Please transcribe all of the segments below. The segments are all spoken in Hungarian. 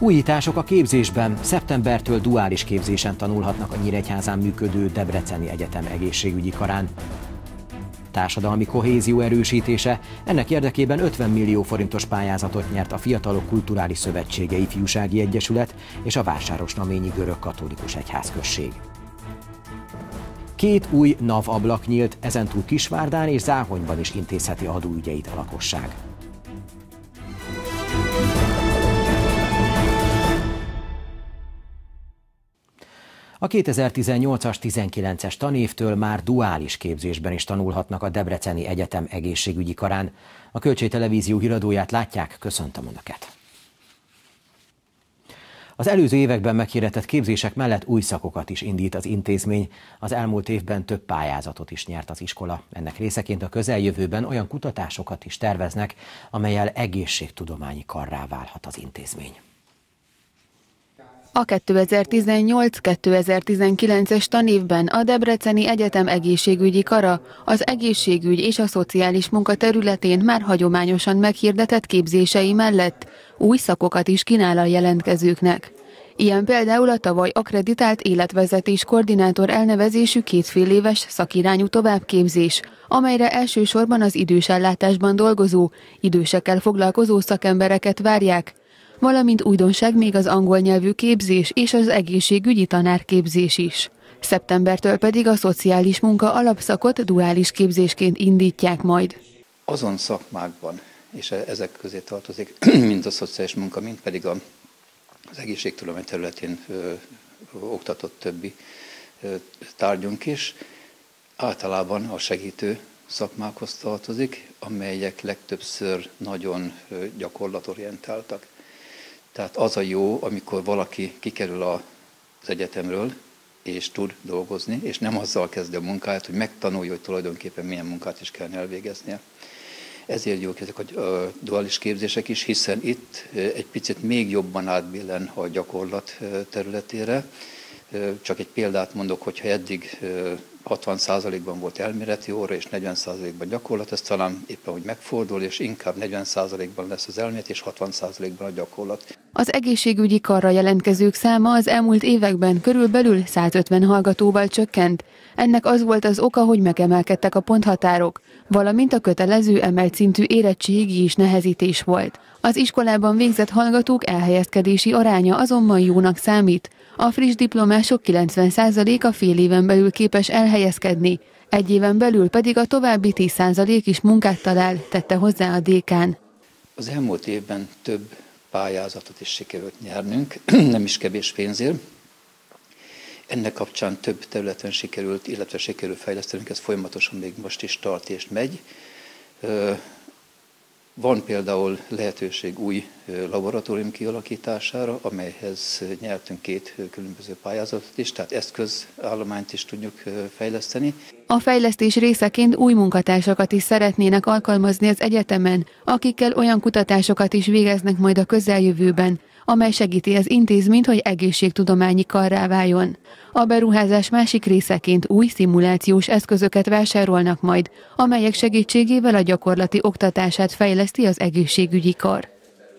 Újítások a képzésben. Szeptembertől duális képzésen tanulhatnak a Nyíregyházán működő Debreceni Egyetem egészségügyi karán. Társadalmi kohézió erősítése. Ennek érdekében 50 millió forintos pályázatot nyert a Fiatalok Kulturális Szövetsége Ifjúsági Egyesület és a Vásárosnaményi Görög Katolikus Egyházközség. 2 új NAV ablak nyílt, ezentúl Kisvárdán és Záhonyban is intézheti adóügyeit a lakosság. A 2018-as 19-es tanévtől már duális képzésben is tanulhatnak a Debreceni Egyetem egészségügyi karán. A Kölcsey Televízió híradóját látják, köszöntöm Önöket! Az előző években meghirdetett képzések mellett új szakokat is indít az intézmény. Az elmúlt évben több pályázatot is nyert az iskola. Ennek részeként a közeljövőben olyan kutatásokat is terveznek, amellyel egészségtudományi karrá válhat az intézmény. A 2018-2019-es tanévben a Debreceni Egyetem egészségügyi kara az egészségügy és a szociális munka területén már hagyományosan meghirdetett képzései mellett új szakokat is kínál a jelentkezőknek. Ilyen például a tavaly akkreditált életvezetés koordinátor elnevezésű 2 féléves szakirányú továbbképzés, amelyre elsősorban az idősellátásban dolgozó, idősekkel foglalkozó szakembereket várják, valamint újdonság még az angol nyelvű képzés és az egészségügyi tanárképzés is. Szeptembertől pedig a szociális munka alapszakot duális képzésként indítják majd. Azon szakmákban, és ezek közé tartozik mind a szociális munka, mind pedig az egészségtudomány területén oktatott többi tárgyunk is, általában a segítő szakmákhoz tartozik, amelyek legtöbbször nagyon gyakorlatorientáltak. Tehát az a jó, amikor valaki kikerül az egyetemről, és tud dolgozni, és nem azzal kezdi a munkáját, hogy megtanulja, hogy tulajdonképpen milyen munkát is kell elvégeznie. Ezért jók ezek a duális képzések is, hiszen itt egy picit még jobban átbillen a gyakorlat területére. Csak egy példát mondok, hogyha eddig 60%-ban volt elméleti óra, és 40%-ban gyakorlat, ez talán éppen úgy megfordul, és inkább 40%-ban lesz az elmélet, és 60%-ban a gyakorlat. Az egészségügyi karra jelentkezők száma az elmúlt években körülbelül 150 hallgatóval csökkent. Ennek az volt az oka, hogy megemelkedtek a ponthatárok, valamint a kötelező emelt szintű érettségi is nehezítés volt. Az iskolában végzett hallgatók elhelyezkedési aránya azonban jónak számít. A friss diplomások 90%-a fél éven belül képes elhelyezkedni, 1 éven belül pedig a további 10% is munkát talál, tette hozzá a dékán. Az elmúlt évben több pályázatot is sikerült nyernünk, nem is kevés pénzért. Ennek kapcsán több területen sikerült, illetve sikerült fejlesztenünk, ez folyamatosan még most is tart és megy. Van például lehetőség új laboratórium kialakítására, amelyhez nyertünk 2 különböző pályázatot is, tehát eszközállományt is tudjuk fejleszteni. A fejlesztés részeként új munkatársakat is szeretnének alkalmazni az egyetemen, akikkel olyan kutatásokat is végeznek majd a közeljövőben, amely segíti az intézményt, hogy egészségtudományi karrá váljon. A beruházás másik részeként új szimulációs eszközöket vásárolnak majd, amelyek segítségével a gyakorlati oktatását fejleszti az egészségügyi kar.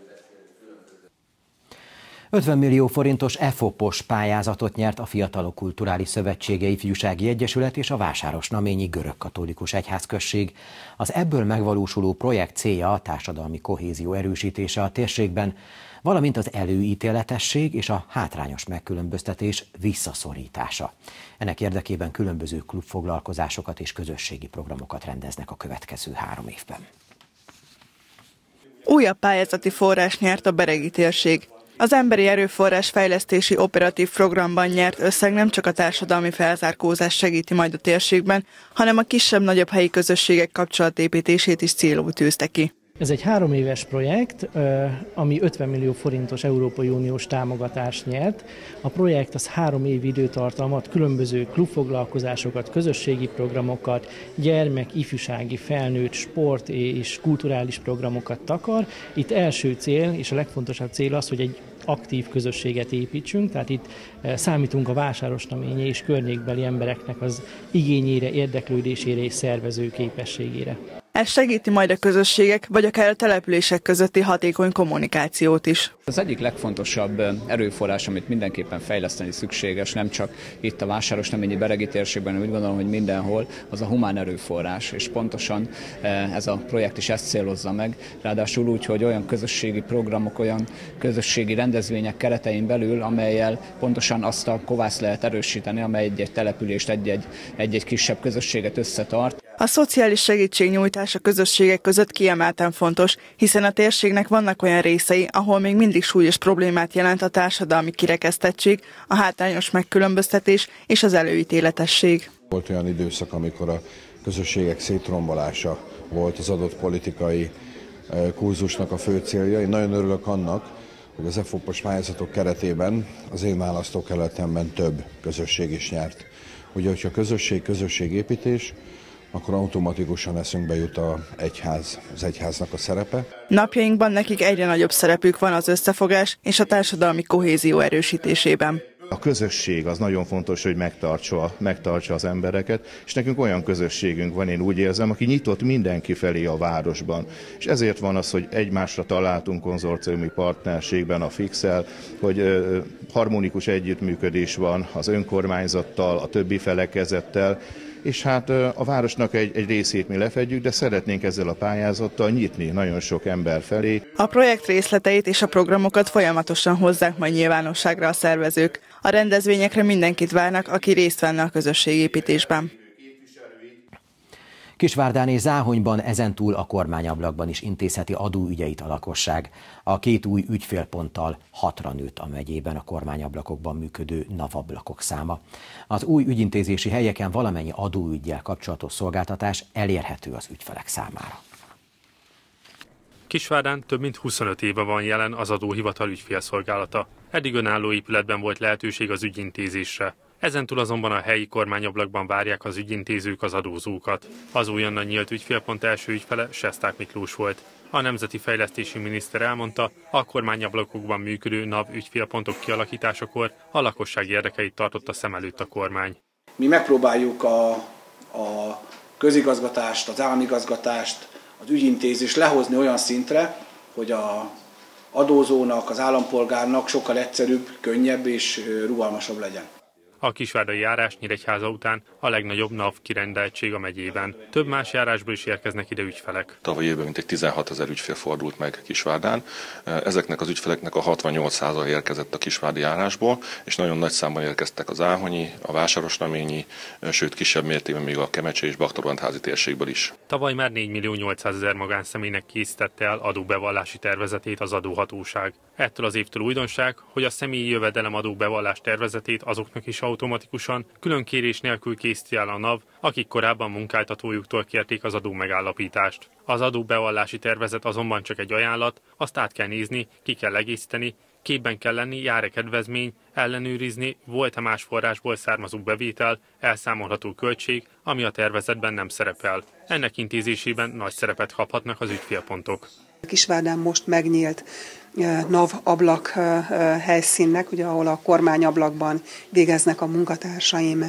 50 millió forintos EFOP-os pályázatot nyert a Fiatalok Kulturális Szövetsége Ifjúsági Egyesület és a Vásárosnaményi Görög Katolikus Egyházközség. Az ebből megvalósuló projekt célja a társadalmi kohézió erősítése a térségben, valamint az előítéletesség és a hátrányos megkülönböztetés visszaszorítása. Ennek érdekében különböző klubfoglalkozásokat és közösségi programokat rendeznek a következő 3 évben. Újabb pályázati forrás nyert a beregi térség. Az Emberi Erőforrás Fejlesztési Operatív Programban nyert összeg nem csak a társadalmi felzárkózást segíti majd a térségben, hanem a kisebb-nagyobb helyi közösségek kapcsolatépítését is célul tűzte ki. Ez egy 3 éves projekt, ami 50 millió forintos Európai Uniós támogatást nyert. A projekt az 3 év időtartalmat, különböző klubfoglalkozásokat, közösségi programokat, gyermek, ifjúsági, felnőtt, sport és kulturális programokat takar. Itt első cél, és a legfontosabb cél az, hogy egy aktív közösséget építsünk, tehát itt számítunk a Vásárosnaményi és környékbeli embereknek az igényére, érdeklődésére és szervező képességére. Ez segíti majd a közösségek, vagy akár a települések közötti hatékony kommunikációt is. Az egyik legfontosabb erőforrás, amit mindenképpen fejleszteni szükséges, nem csak itt a Vásárosnaményi Beregi térségben, hanem úgy gondolom, hogy mindenhol, az a humán erőforrás, és pontosan ez a projekt is ezt célozza meg, ráadásul úgy, hogy olyan közösségi programok, olyan közösségi rendezvények keretein belül, amellyel pontosan azt a kovászt lehet erősíteni, amely egy-egy települést, egy-egy kisebb közösséget összetart. A szociális segítségnyújtás a közösségek között kiemelten fontos, hiszen a térségnek vannak olyan részei, ahol még mindig súlyos problémát jelent a társadalmi kirekesztettség, a hátrányos megkülönböztetés és az előítéletesség. Volt olyan időszak, amikor a közösségek szétrombolása volt az adott politikai kurzusnak a fő célja. Én nagyon örülök annak, hogy az EFOP-os pályázatok keretében az én választókerületemben több közösség is nyert. Ugye, hogyha közösségépítés, akkor automatikusan eszünkbe jut az egyháznak a szerepe. Napjainkban nekik egyre nagyobb szerepük van az összefogás és a társadalmi kohézió erősítésében. A közösség az nagyon fontos, hogy megtartsa az embereket, és nekünk olyan közösségünk van, én úgy érzem, aki nyitott mindenki felé a városban. És ezért van az, hogy egymásra találtunk konzorciumi partnerségben a Fix-el, hogy harmonikus együttműködés van az önkormányzattal, a többi felekezettel, és hát a városnak egy részét mi lefedjük, de szeretnénk ezzel a pályázattal nyitni nagyon sok ember felé. A projekt részleteit és a programokat folyamatosan hozzák majd nyilvánosságra a szervezők. A rendezvényekre mindenkit várnak, aki részt venne a közösségépítésben. Kisvárdán és Záhonyban ezentúl a kormányablakban is intézheti adóügyeit a lakosság. A 2 új ügyfélponttal 6-ra nőtt a megyében a kormányablakokban működő NAV ablakok száma. Az új ügyintézési helyeken valamennyi adóüggyel kapcsolatos szolgáltatás elérhető az ügyfelek számára. Kisvárdán több mint 25 éve van jelen az adóhivatal ügyfélszolgálata. Eddig önálló épületben volt lehetőség az ügyintézésre. Ezentúl azonban a helyi kormányablakban várják az ügyintézők az adózókat. Az újonnan nyílt ügyfélpont első ügyfele Sesták Miklós volt. A nemzeti fejlesztési miniszter elmondta, a kormányablakokban működő NAV ügyfélpontok kialakításakor a lakosság érdekeit tartotta szem előtt a kormány. Mi megpróbáljuk a közigazgatást, az államigazgatást, az ügyintézést lehozni olyan szintre, hogy az adózónak, az állampolgárnak sokkal egyszerűbb, könnyebb és rugalmasabb legyen. A kisvárdai járás Nyíregyháza után a legnagyobb NAV kirendeltség a megyében. Több más járásból is érkeznek ide ügyfelek. Tavaly évben mintegy 16 000 ügyfél fordult meg Kisvárdán. Ezeknek az ügyfeleknek a 68% érkezett a kisvárdi járásból, és nagyon nagy számban érkeztek az áhonyi, a vásárosnaményi, sőt kisebb mértékben még a Kemecse és Baktorbanházi térségből is. Tavaly már 4.800.000 magánszemélynek készítette el adóbevallási tervezetét az adóhatóság. Ettől az évtől újdonság, hogy a személyi jövedelemadó bevallás tervezetét azoknak is automatikusan, külön kérés nélkül készíti el a NAV, akik korábban munkáltatójuktól kérték az adó megállapítást. Az adóbevallási tervezet azonban csak egy ajánlat, azt át kell nézni, ki kell egészíteni, képben kell lenni, jár-e kedvezmény, ellenőrizni, volt-e más forrásból származó bevétel, elszámolható költség, ami a tervezetben nem szerepel. Ennek intézésében nagy szerepet kaphatnak az ügyfélpontok. Kisvárdán most megnyílt NAV ablak helyszínnek, ugye, ahol a kormányablakban végeznek a munkatársaim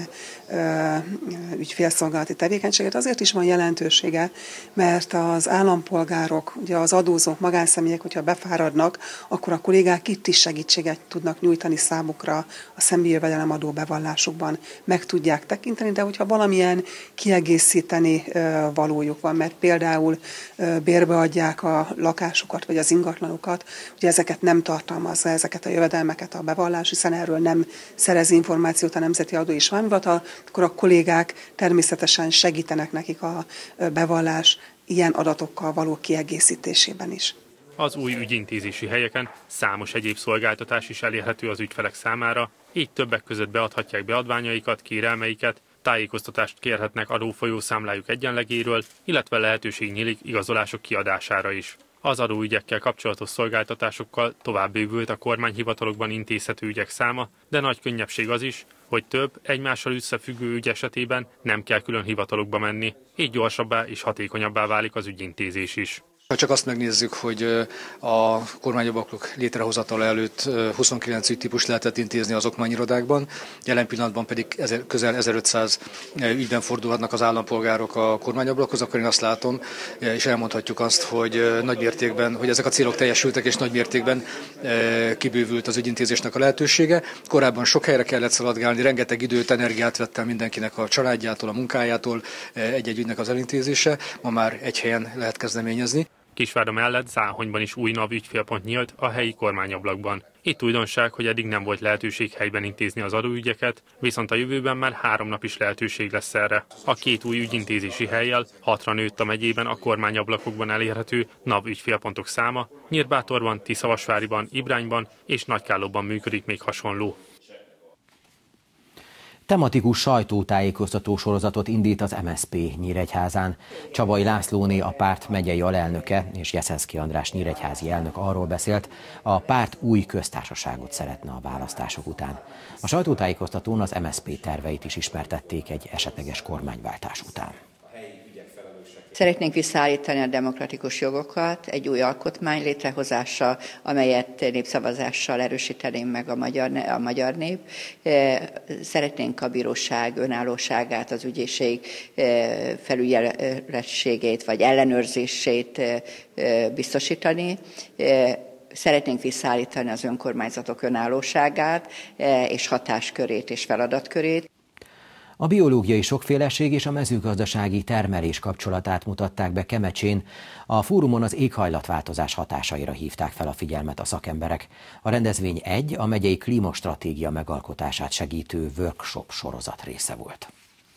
ügyfélszolgálati tevékenységet. Azért is van jelentősége, mert az állampolgárok, ugye az adózók, magánszemélyek, hogyha befáradnak, akkor a kollégák itt is segítséget tudnak nyújtani számukra a személyi jövedelemadó bevallásukban. Meg tudják tekinteni, de hogyha valamilyen kiegészíteni valójuk van, mert például bérbeadják a lakásukat vagy az ingatlanokat, ugye ezeket nem tartalmazza, ezeket a jövedelmeket a bevallás, hiszen erről nem szerez információt a Nemzeti Adó és Vámhivatal, akkor a kollégák természetesen segítenek nekik a bevallás ilyen adatokkal való kiegészítésében is. Az új ügyintézési helyeken számos egyéb szolgáltatás is elérhető az ügyfelek számára, így többek között beadhatják beadványaikat, kérelmeiket, tájékoztatást kérhetnek adófolyószámlájuk egyenlegéről, illetve lehetőség nyílik igazolások kiadására is. Az adóügyekkel kapcsolatos szolgáltatásokkal tovább bővült a kormányhivatalokban intézhető ügyek száma, de nagy könnyebbség az is, hogy több egymással összefüggő ügy esetében nem kell külön hivatalokba menni, így gyorsabbá és hatékonyabbá válik az ügyintézés is. Ha csak azt megnézzük, hogy a kormányablakok létrehozatala előtt 29 ügytípust lehetett intézni az okmányirodákban, jelen pillanatban pedig közel 1500 ügyben fordulhatnak az állampolgárok a kormányablakhoz, akkor én azt látom, és elmondhatjuk azt, hogy nagymértékben, hogy ezek a célok teljesültek, és nagymértékben kibővült az ügyintézésnek a lehetősége. Korábban sok helyre kellett szaladgálni, rengeteg időt, energiát vett el mindenkinek a családjától, a munkájától egy-egy ügynek az elintézése. Ma már egy helyen lehet kezdeményezni. Kisvárda mellett Záhonyban is új NAV ügyfélpont nyílt a helyi kormányablakban. Itt újdonság, hogy eddig nem volt lehetőség helyben intézni az adóügyeket, viszont a jövőben már 3 nap is lehetőség lesz erre. A 2 új ügyintézési hellyel 6-ra nőtt a megyében a kormányablakokban elérhető NAV ügyfélpontok száma, Nyírbátorban, Tiszavasváriban, Ibrányban és Nagykállóban működik még hasonló. Tematikus sajtótájékoztató sorozatot indít az MSZP Nyíregyházán. Csabai Lászlóné, a párt megyei alelnöke, és Jeszenszky András nyíregyházi elnök arról beszélt, a párt új köztársaságot szeretne a választások után. A sajtótájékoztatón az MSZP terveit is ismertették egy esetleges kormányváltás után. Szeretnénk visszaállítani a demokratikus jogokat, egy új alkotmány létrehozása, amelyet népszavazással erősíteném meg a magyar nép. Szeretnénk a bíróság önállóságát, az ügyészség felügyeletségét vagy ellenőrzését biztosítani. Szeretnénk visszaállítani az önkormányzatok önállóságát és hatáskörét és feladatkörét. A biológiai sokféleség és a mezőgazdasági termelés kapcsolatát mutatták be Kemecsén. A fórumon az éghajlatváltozás hatásaira hívták fel a figyelmet a szakemberek. A rendezvény a megyei klímastratégia megalkotását segítő workshop sorozat része volt.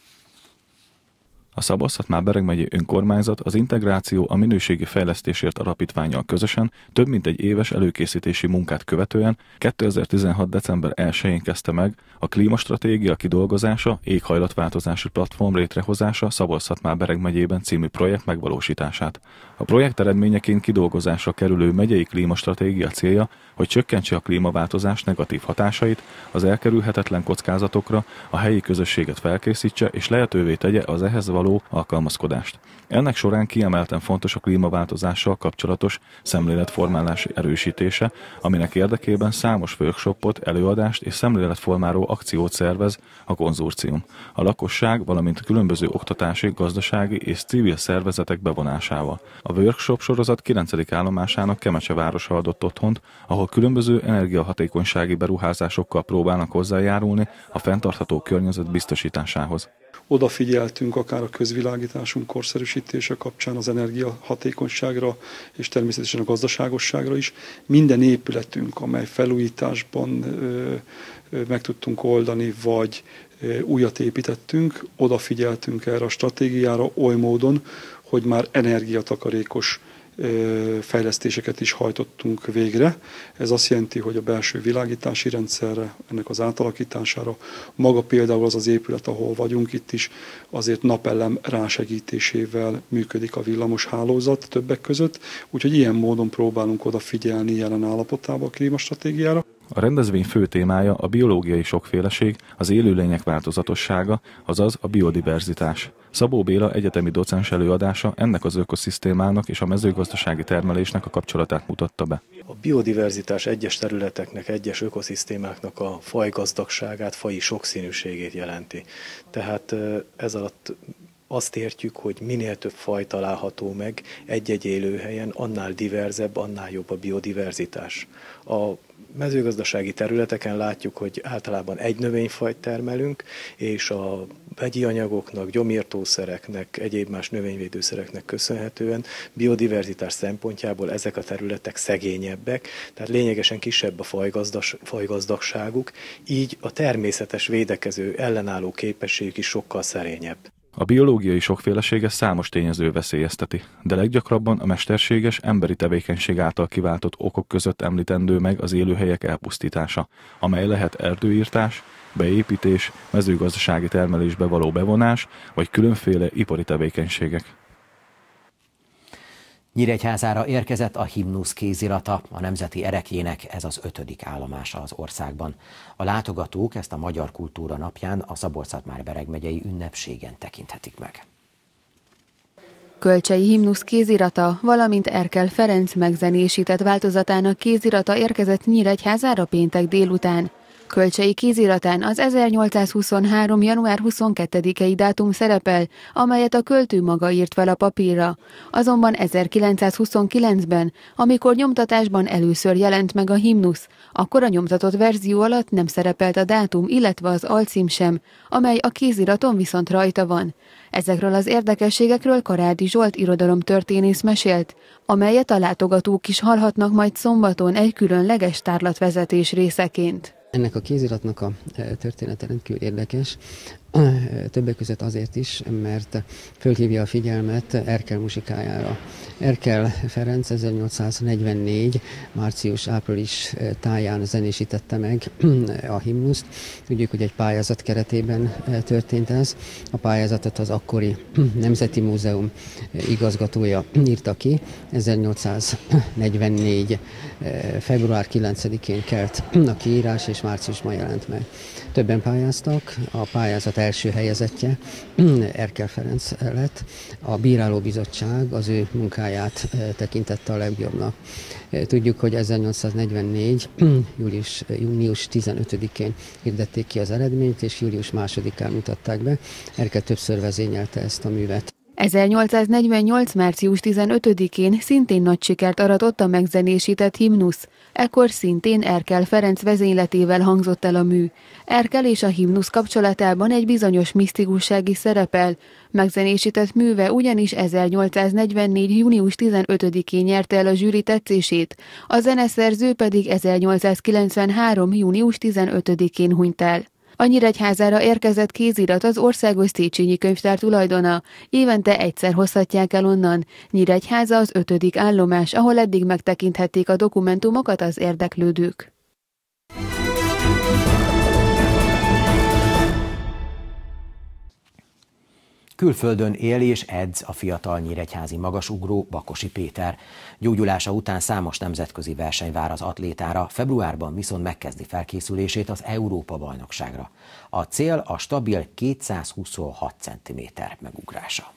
A Szabolcs-Szatmár-Bereg megyei önkormányzat az Integráció a minőségi fejlesztésért alapítvánnyal közösen több mint egy éves előkészítési munkát követően 2016. december 1-én kezdte meg a klímastratégia kidolgozása, éghajlatváltozási platform létrehozása Szabolcs-Szatmár-Bereg megyében című projekt megvalósítását. A projekt eredményeként kidolgozásra kerülő megyei klímastratégia célja, hogy csökkentse a klímaváltozás negatív hatásait, az elkerülhetetlen kockázatokra a helyi közösséget felkészítse és lehetővé tegye az ehhez való alkalmazkodást. Ennek során kiemelten fontos a klímaváltozással kapcsolatos szemléletformálás erősítése, aminek érdekében számos workshopot, előadást és szemléletformáló akciót szervez a konzorcium. A lakosság, valamint a különböző oktatási, gazdasági és civil szervezetek bevonásával. A workshop sorozat 9. állomásának Kemecse városa adott otthont, ahol különböző energiahatékonysági beruházásokkal próbálnak hozzájárulni a fenntartható környezet biztosításához. Odafigyeltünk akár a közvilágításunk korszerűsítése kapcsán az energiahatékonyságra és természetesen a gazdaságosságra is. Minden épületünk, amely felújításban meg tudtunk oldani, vagy újat építettünk, odafigyeltünk erre a stratégiára oly módon, hogy már energiatakarékos fejlesztéseket is hajtottunk végre. Ez azt jelenti, hogy a belső világítási rendszerre, ennek az átalakítására, maga például az az épület, ahol vagyunk, itt is azért napellem rásegítésével működik a villamos hálózat többek között, úgyhogy ilyen módon próbálunk odafigyelni jelen állapotába a klímastratégiára. A rendezvény fő témája a biológiai sokféleség, az élőlények változatossága, azaz a biodiverzitás. Szabó Béla egyetemi docens előadása ennek az ökoszisztémának és a mezőgazdasági termelésnek a kapcsolatát mutatta be. A biodiverzitás egyes területeknek, egyes ökoszisztémáknak a fajgazdagságát, faji sokszínűségét jelenti. Tehát ez alatt azt értjük, hogy minél több faj található meg egy-egy élőhelyen, annál diverzebb, annál jobb a biodiverzitás. A mezőgazdasági területeken látjuk, hogy általában egy növényfajt termelünk, és a vegyi anyagoknak, gyomírtószereknek, egyéb más növényvédőszereknek köszönhetően biodiverzitás szempontjából ezek a területek szegényebbek, tehát lényegesen kisebb a fajgazdagságuk, így a természetes védekező ellenálló képességük is sokkal szerényebb. A biológiai sokfélesége számos tényező veszélyezteti, de leggyakrabban a mesterséges, emberi tevékenység által kiváltott okok között említendő meg az élőhelyek elpusztítása, amely lehet erdőirtás, beépítés, mezőgazdasági termelésbe való bevonás, vagy különféle ipari tevékenységek. Nyíregyházára érkezett a himnusz kézirata, a nemzeti ereklyének ez az 5. állomása az országban. A látogatók ezt a Magyar Kultúra Napján a Szabolcs-Szatmár-Bereg megyei ünnepségen tekinthetik meg. Kölcsey himnusz kézirata, valamint Erkel Ferenc megzenésített változatának kézirata érkezett Nyíregyházára péntek délután. Kölcsey kéziratán az 1823. január 22-i dátum szerepel, amelyet a költő maga írt fel a papírra. Azonban 1929-ben, amikor nyomtatásban először jelent meg a himnusz, akkor a nyomtatott verzió alatt nem szerepelt a dátum, illetve az alcím sem, amely a kéziraton viszont rajta van. Ezekről az érdekességekről Karádi Zsolt irodalomtörténész mesélt, amelyet a látogatók is hallhatnak majd szombaton egy különleges tárlatvezetés részeként. Ennek a kéziratnak a története rendkívül érdekes, többek között azért is, mert fölhívja a figyelmet Erkel muzsikájára. Erkel Ferenc 1844. március-április táján zenésítette meg a himnuszt. Tudjuk, hogy egy pályázat keretében történt ez. A pályázatot az akkori Nemzeti Múzeum igazgatója írta ki. 1844. február 9-én kelt a kiírás, és márciusban jelent meg. Többen pályáztak, a pályázat első helyezettje Erkel Ferenc lett. A bírálóbizottság az ő munkáját tekintette a legjobbnak. Tudjuk, hogy 1844. június 15-én hirdették ki az eredményt, és július 2-án mutatták be. Erkel többször vezényelte ezt a művet. 1848. március 15-én szintén nagy sikert aratott a megzenésített himnusz. Ekkor szintén Erkel Ferenc vezényletével hangzott el a mű. Erkel és a himnusz kapcsolatában egy bizonyos misztikusság is szerepel. Megzenésített műve ugyanis 1844. június 15-én nyerte el a zsűri tetszését, a zeneszerző pedig 1893. június 15-én hunyt el. A Nyíregyházára érkezett kézirat az Országos Széchenyi Könyvtár tulajdona. Évente egyszer hozhatják el onnan. Nyíregyháza az 5. állomás, ahol eddig megtekinthették a dokumentumokat az érdeklődők. Külföldön él és edz a fiatal nyíregyházi magasugró Bakosi Péter. Gyógyulása után számos nemzetközi verseny vár az atlétára, februárban viszont megkezdi felkészülését az Európa-bajnokságra. A cél a stabil 226 cm megugrása.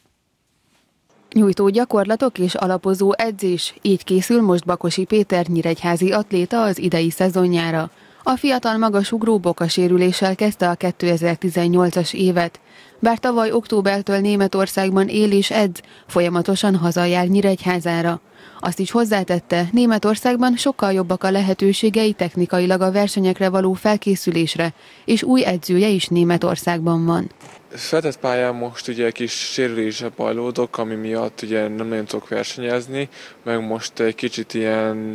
Nyújtó gyakorlatok és alapozó edzés, így készül most Bakosi Péter nyíregyházi atléta az idei szezonjára. A fiatal magasugró bokasérüléssel kezdte a 2018-as évet. Bár tavaly októbertől Németországban él és edz, folyamatosan hazajár Nyíregyházára. Azt is hozzátette, Németországban sokkal jobbak a lehetőségei technikailag a versenyekre való felkészülésre, és új edzője is Németországban van. Fedett pályán most ugye egy kis sérülésre bajlódok, ami miatt ugye nem nagyon tudok versenyezni, meg most egy kicsit ilyen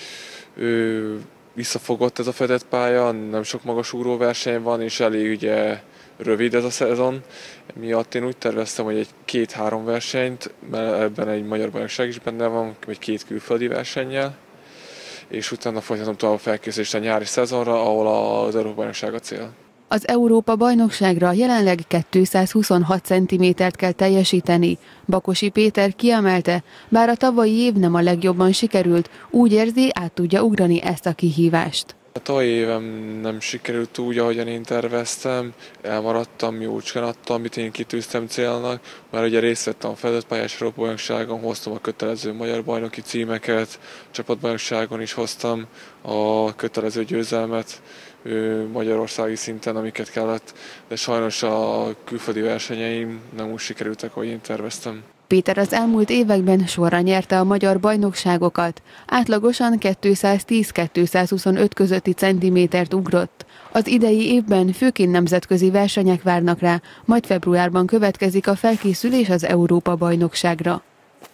visszafogott ez a fedett pálya, nem sok magasugró verseny van, és elég ugye rövid ez a szezon. Miatt én úgy terveztem, hogy egy 2-3 versenyt, mert ebben egy magyar bajnokság is benne van, vagy 2 külföldi versennyel, és utána folytatom tovább a felkészülést a nyári szezonra, ahol az Európa-bajnokság a cél. Az Európa-bajnokságra jelenleg 226 cm-t kell teljesíteni. Bakosi Péter kiemelte, bár a tavalyi év nem a legjobban sikerült, úgy érzi, át tudja ugrani ezt a kihívást. A tavalyi évem nem sikerült úgy, ahogyan én terveztem, elmaradtam, jócskán adtam, amit én kitűztem célnak, mert ugye részt vettem a fedett pályás Európa-bajnokságon, hoztam a kötelező magyar bajnoki címeket, csapatbajnokságon is hoztam a kötelező győzelmet magyarországi szinten, amiket kellett, de sajnos a külföldi versenyeim nem úgy sikerültek, ahogy én terveztem. Péter az elmúlt években sorra nyerte a magyar bajnokságokat. Átlagosan 210-225 közötti centimétert ugrott. Az idei évben főként nemzetközi versenyek várnak rá, majd februárban következik a felkészülés az Európa-bajnokságra.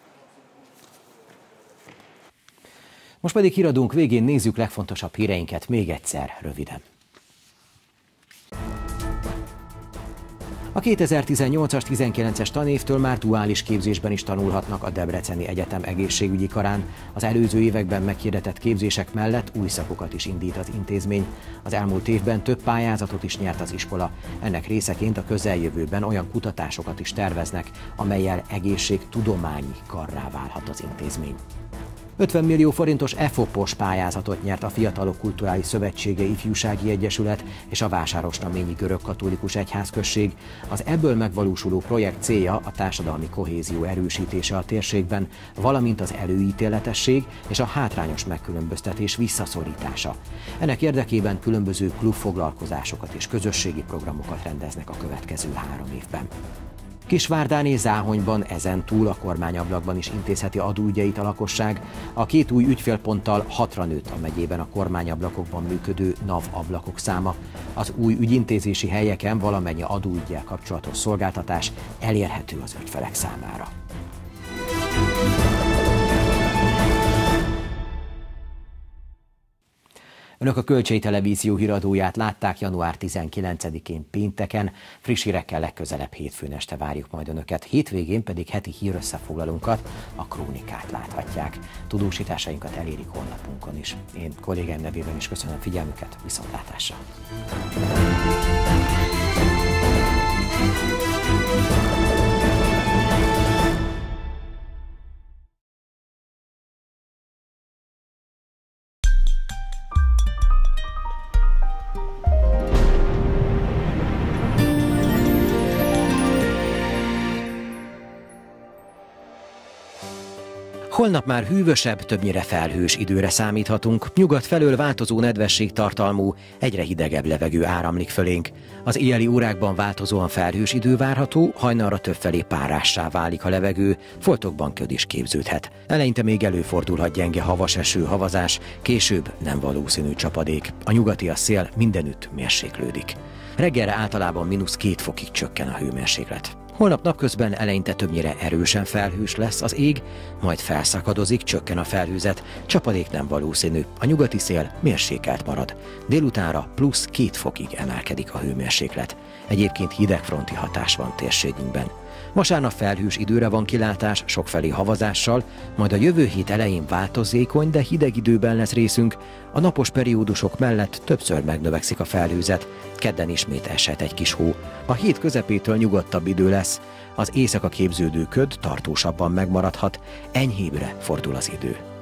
Most pedig híradónk végén nézzük legfontosabb híreinket még egyszer röviden. A 2018-as 19-es tanévtől már duális képzésben is tanulhatnak a Debreceni Egyetem egészségügyi karán. Az előző években meghirdetett képzések mellett új szakokat is indít az intézmény. Az elmúlt évben több pályázatot is nyert az iskola. Ennek részeként a közeljövőben olyan kutatásokat is terveznek, amellyel egészségtudományi karrá válhat az intézmény. 50 millió forintos EFOPOS pályázatot nyert a Fiatalok Kulturális Szövetsége Ifjúsági Egyesület és a Vásárosnaményi Görögkatolikus Egyházközség. Az ebből megvalósuló projekt célja a társadalmi kohézió erősítése a térségben, valamint az előítéletesség és a hátrányos megkülönböztetés visszaszorítása. Ennek érdekében különböző klubfoglalkozásokat és közösségi programokat rendeznek a következő 3 évben. Kisvárdán és Záhonyban ezentúl a kormányablakban is intézheti adóügyeit a lakosság. A 2 új ügyfélponttal 6-ra nőtt a megyében a kormányablakokban működő NAV ablakok száma. Az új ügyintézési helyeken valamennyi adóüggyel kapcsolatos szolgáltatás elérhető az ügyfelek számára. Önök a Kölcsei Televízió híradóját látták január 19-én pénteken, friss hírekkel legközelebb hétfőn este várjuk majd Önöket, hétvégén pedig heti hírösszefoglalónkat, a Krónikát láthatják. Tudósításainkat elérik honlapunkon is. Én kollégáim nevében is köszönöm figyelmüket, viszontlátásra! Holnap már hűvösebb, többnyire felhős időre számíthatunk. Nyugat felől változó nedvességtartalmú, egyre hidegebb levegő áramlik fölénk. Az éjjeli órákban változóan felhős idő várható, hajnalra többfelé párássá válik a levegő, foltokban köd is képződhet. Eleinte még előfordulhat gyenge havas eső, havazás, később nem valószínű csapadék. A nyugati szél mindenütt mérséklődik. Reggelre általában -2 fokig csökken a hőmérséklet. Holnap napközben eleinte többnyire erősen felhős lesz az ég, majd felszakadozik, csökken a felhőzet, csapadék nem valószínű, a nyugati szél mérsékelt marad. Délutánra +2 fokig emelkedik a hőmérséklet. Egyébként hidegfronti hatás van térségünkben. Vasárnap felhős időre van kilátás, sokfelé havazással, majd a jövő hét elején változékony, de hideg időben lesz részünk. A napos periódusok mellett többször megnövekszik a felhőzet, kedden ismét eshet egy kis hó. A hét közepétől nyugodtabb idő lesz, az éjszaka képződő köd tartósabban megmaradhat, enyhébre fordul az idő.